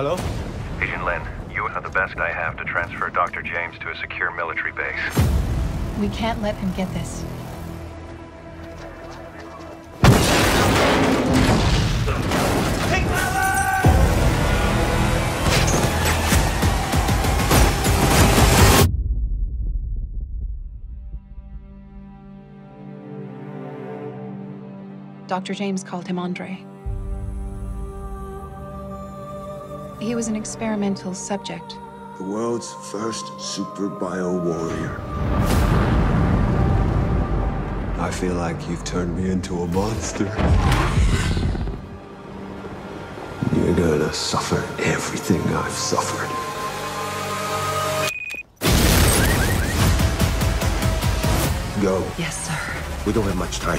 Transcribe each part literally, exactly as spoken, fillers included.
Hello? Agent Lin, you are the best I have to transfer Doctor James to a secure military base. We can't let him get this. Take cover! Doctor James called him Andre. He was an experimental subject. The world's first super bio warrior. I feel like you've turned me into a monster. You're gonna suffer everything I've suffered. Go. Yes, sir. We don't have much time.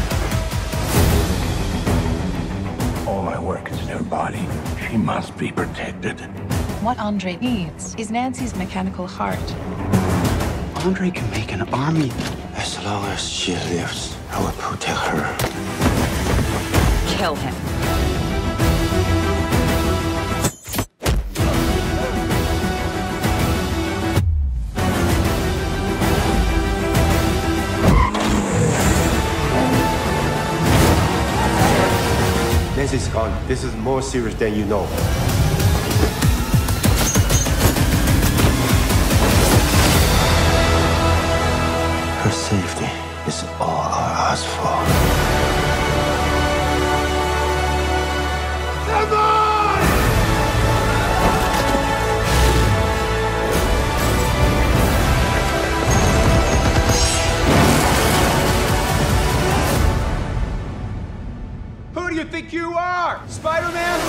All my work is in her body. She must be protected. What Andre needs is Nancy's mechanical heart. Andre can make an army. As long as she lives, I will protect her. Kill him. Nancy's gone. This is more serious than you know. Her safety is all I ask for. Come on! Who do you think you are? Spider-Man?